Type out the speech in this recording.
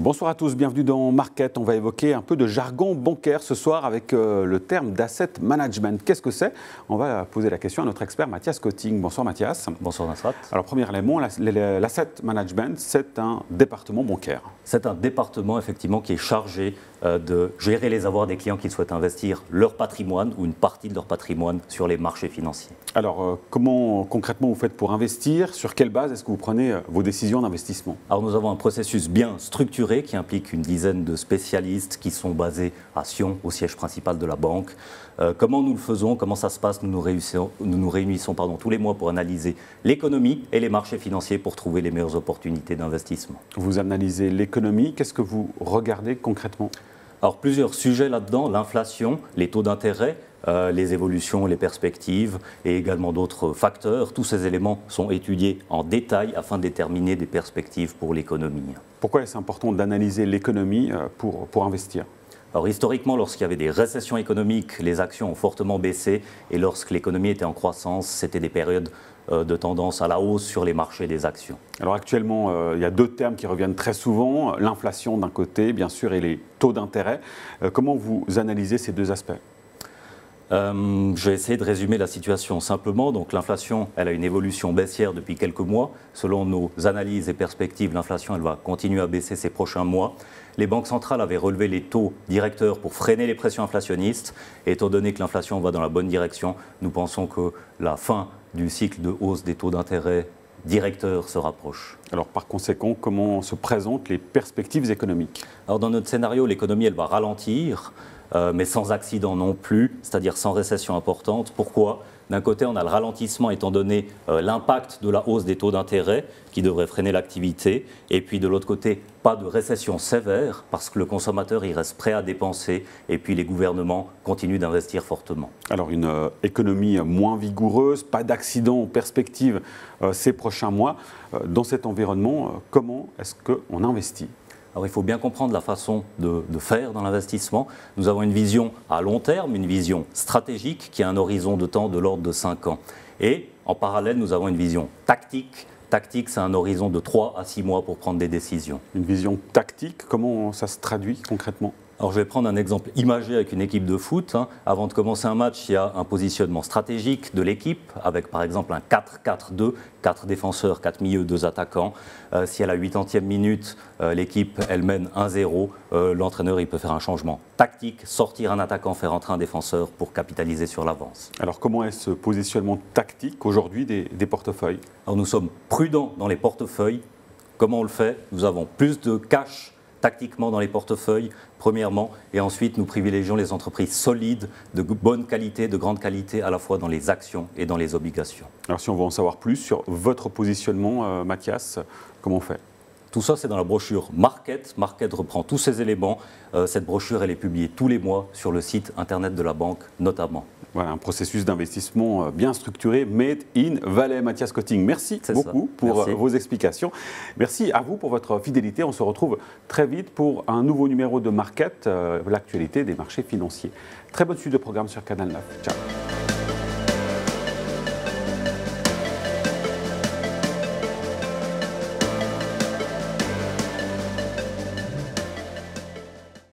Bonsoir à tous, bienvenue dans Market. On va évoquer un peu de jargon bancaire ce soir avec le terme d'asset management. Qu'est-ce que c'est? On va poser la question à notre expert Mathias Cotting. Bonsoir Mathias. Bonsoir Nasrat. Alors premier élément, l'asset management, c'est un département bancaire. C'est un département effectivement qui est chargé de gérer les avoirs des clients qui souhaitent investir leur patrimoine ou une partie de leur patrimoine sur les marchés financiers. Alors comment concrètement vous faites pour investir? Sur quelle base est-ce que vous prenez vos décisions d'investissement? Alors nous avons un processus bien structuré qui implique une dizaine de spécialistes qui sont basés à Sion, au siège principal de la banque. Comment nous le faisons? Comment ça se passe? Nous nous réunissons tous les mois pour analyser l'économie et les marchés financiers pour trouver les meilleures opportunités d'investissement. Vous analysez l'économie, qu'est-ce que vous regardez concrètement? Alors plusieurs sujets là-dedans, l'inflation, les taux d'intérêt, les évolutions, les perspectives et également d'autres facteurs. Tous ces éléments sont étudiés en détail afin de déterminer des perspectives pour l'économie. Pourquoi est-ce important d'analyser l'économie pour investir? Alors historiquement, lorsqu'il y avait des récessions économiques, les actions ont fortement baissé et lorsque l'économie était en croissance, c'était des périodes de tendance à la hausse sur les marchés des actions. Alors actuellement, il y a deux termes qui reviennent très souvent, l'inflation d'un côté, bien sûr, et les taux d'intérêt. Comment vous analysez ces deux aspects? Je vais essayer de résumer la situation simplement. Donc l'inflation, elle a une évolution baissière depuis quelques mois. Selon nos analyses et perspectives, l'inflation, elle va continuer à baisser ces prochains mois. Les banques centrales avaient relevé les taux directeurs pour freiner les pressions inflationnistes. Et étant donné que l'inflation va dans la bonne direction, nous pensons que la fin du cycle de hausse des taux d'intérêt directeurs se rapproche. Alors par conséquent, comment se présentent les perspectives économiques? Alors dans notre scénario, l'économie, elle va ralentir. Mais sans accident non plus, c'est-à-dire sans récession importante. Pourquoi? D'un côté, on a le ralentissement étant donné l'impact de la hausse des taux d'intérêt qui devrait freiner l'activité. Et puis de l'autre côté, pas de récession sévère parce que le consommateur il reste prêt à dépenser et puis les gouvernements continuent d'investir fortement. Alors une économie moins vigoureuse, pas d'accident en perspective ces prochains mois. Dans cet environnement, comment est-ce qu'on investit? Alors il faut bien comprendre la façon de faire dans l'investissement. Nous avons une vision à long terme, une vision stratégique qui a un horizon de temps de l'ordre de 5 ans. Et en parallèle, nous avons une vision tactique. Tactique, c'est un horizon de 3 à 6 mois pour prendre des décisions. Une vision tactique, comment ça se traduit concrètement? Alors je vais prendre un exemple imagé avec une équipe de foot. Avant de commencer un match, il y a un positionnement stratégique de l'équipe avec par exemple un 4-4-2, 4 défenseurs, 4 milieux, 2 attaquants. Si à la 80e minute, l'équipe elle mène 1-0, l'entraîneur il peut faire un changement tactique, sortir un attaquant, faire entrer un défenseur pour capitaliser sur l'avance. Alors comment est ce positionnement tactique aujourd'hui des portefeuilles? Alors nous sommes prudents dans les portefeuilles. Comment on le fait? Nous avons plus de cash tactiquement dans les portefeuilles, premièrement, et ensuite nous privilégions les entreprises solides, de bonne qualité, de grande qualité, à la fois dans les actions et dans les obligations. Alors si on veut en savoir plus sur votre positionnement, Mathias, comment on fait? Tout ça, c'est dans la brochure Market. Market reprend tous ces éléments. Cette brochure, elle est publiée tous les mois sur le site internet de la banque, notamment. Voilà, un processus d'investissement bien structuré, made in Valais. Mathias Cotting, merci beaucoup pour vos explications. Merci à vous pour votre fidélité. On se retrouve très vite pour un nouveau numéro de Market, l'actualité des marchés financiers. Très bonne suite de programme sur Canal 9. Ciao.